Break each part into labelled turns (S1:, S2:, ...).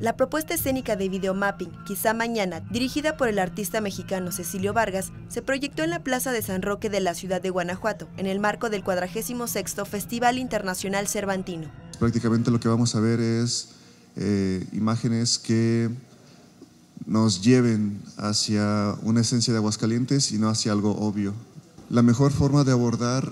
S1: La propuesta escénica de videomapping, Quizá Mañana, dirigida por el artista mexicano Cecilio Vargas, se proyectó en la Plaza de San Roque de la ciudad de Guanajuato, en el marco del 46º Festival Internacional Cervantino.
S2: Prácticamente lo que vamos a ver es imágenes que nos lleven hacia una esencia de Aguascalientes y no hacia algo obvio. La mejor forma de abordar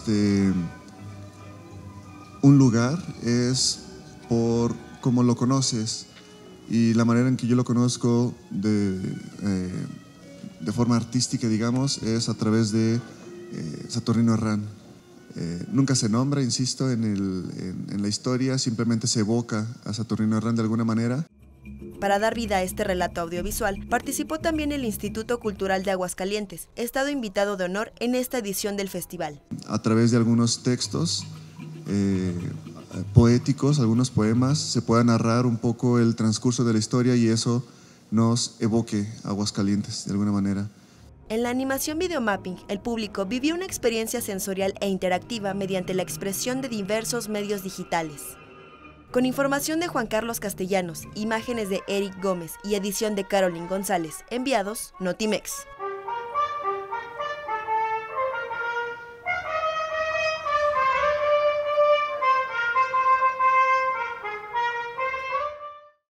S2: un lugar es por cómo lo conoces, y la manera en que yo lo conozco de forma artística, digamos, es a través de Saturnino Herrán. Nunca se nombra, insisto, en la historia, simplemente se evoca a Saturnino Herrán de alguna manera.
S1: Para dar vida a este relato audiovisual, participó también el Instituto Cultural de Aguascalientes, estado invitado de honor en esta edición del festival.
S2: A través de algunos textos poéticos, algunos poemas, se pueda narrar un poco el transcurso de la historia y eso nos evoque a Aguascalientes de alguna manera.
S1: En la animación videomapping, el público vivió una experiencia sensorial e interactiva mediante la expresión de diversos medios digitales. Con información de Juan Carlos Castellanos, imágenes de Eric Gómez y edición de Caroline González, enviados Notimex.